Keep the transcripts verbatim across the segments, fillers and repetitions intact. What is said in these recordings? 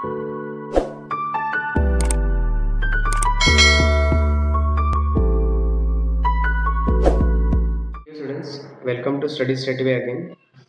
Students, welcome to study strategy again.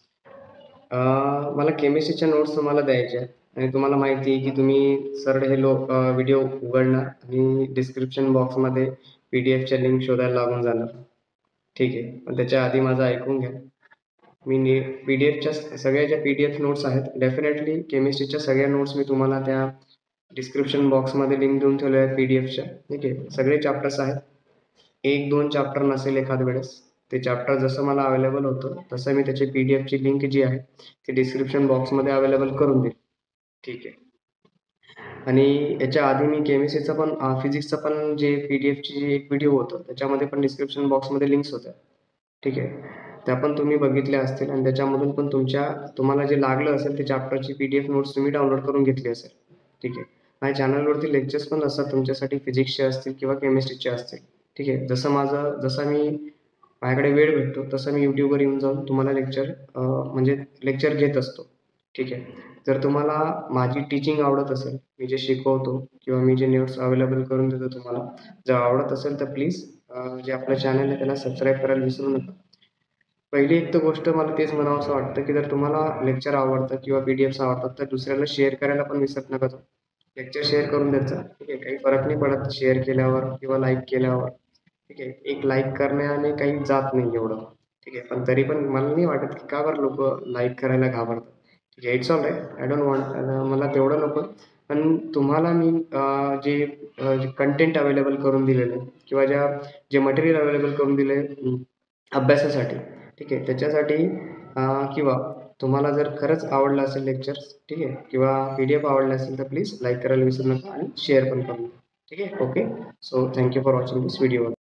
मला केमिस्ट्रीच्या notes तुम्हाला द्यायच्या आहेत आणि तुम्हाला माहिती आहे की तुम्ही सरळ हे लो व्हिडिओ उघडणार आणि डिस्क्रिप्शन बॉक्समध्ये पी डी एफच्या लिंक शोधायला लागून जाणार. ठीक आहे, पण त्याच्या आधी माझं ऐकून घ्या. मी पी डी एफच्या सगळ्या ज्या पी डी एफ नोट्स आहेत, डेफिनेटली केमिस्ट्रीच्या सगळ्या नोट्स मी तुम्हाला त्या डिस्क्रिप्शन बॉक्समध्ये लिंक देऊन ठेवल्या आहेत पी डी एफच्या. ठीक आहे, सगळे चॅप्टर्स आहेत. एक दोन चॅप्टर नसेल एखाद वेळेस, ते चॅप्टर जसं मला अवेलेबल होतं तसं मी त्याची पी डी एफची लिंक जी आहे ती डिस्क्रिप्शन बॉक्समध्ये अवेलेबल करून देईल. ठीक आहे, आणि याच्या आधी मी केमिस्ट्रीचं पण फिजिक्सचं पण जे पी डी एफची जी एक व्हिडिओ होतं त्याच्यामध्ये पण डिस्क्रिप्शन बॉक्समध्ये लिंक्स होत्या. ठीक आहे, त्या पण तुम्ही बघितल्या असतील आणि त्याच्यामधून पण तुमच्या तुम्हाला जे लागलं असेल ते चॅप्टरची पी डी एफ नोट्स तुम्ही डाउनलोड करून घेतली असेल. ठीक आहे, माझ्या चॅनलवरती लेक्चर्स पण असतात तुमच्यासाठी, फिजिक्सचे असतील किंवा केमिस्ट्रीचे असतील. ठीक आहे, जसं माझं जसं मी माझ्याकडे वेळ भेटतो तसं मी यूट्यूबवर येऊन जाऊन तुम्हाला लेक्चर म्हणजे लेक्चर घेत असतो. ठीक आहे, जर तुम्हाला माझी टीचिंग आवडत असेल, मी जे शिकवतो किंवा मी जे नोट्स अवेलेबल करून देतो तुम्हाला जर आवडत असेल तर प्लीज जे आपलं चॅनल आहे त्याला सबस्क्राईब करायला विसरू नका. पहिली एक तर गोष्ट मला तेच म्हणावंसं वाटतं की जर तुम्हाला लेक्चर आवडतं किंवा पी डी एफ्स आवडतात तर दुसऱ्याला शेअर करायला पण विसरत नका. तो लेक्चर शेअर करून द्यायचा. ठीक आहे, काही फरक नाही पडत शेअर केल्यावर किंवा लाईक केल्यावर. ठीक आहे, एक लाईक करण्याने काही जात नाही एवढं. ठीक आहे, पण तरी पण मला नाही वाटत की का बरं लोक लाईक करायला घाबरतात. ठीक आहे, it's all right, I don't want, मला तेवढं नको. पण तुम्हाला मी जे कंटेंट अवेलेबल करून दिलेलं आहे किंवा ज्या जे मटेरियल अवेलेबल करून दिले अभ्यासासाठी, ठीक आहे, त्याच्यासाठी किंवा तुम्हाला जर खरंच आवडलं असेल लेक्चर्स, ठीक आहे, किंवा पी डी एफ आवडलं असेल तर प्लीज लाईक करायला विसरू नका आणि शेअर पण करू नका. ठीक आहे, okay. So thank you for watching this video.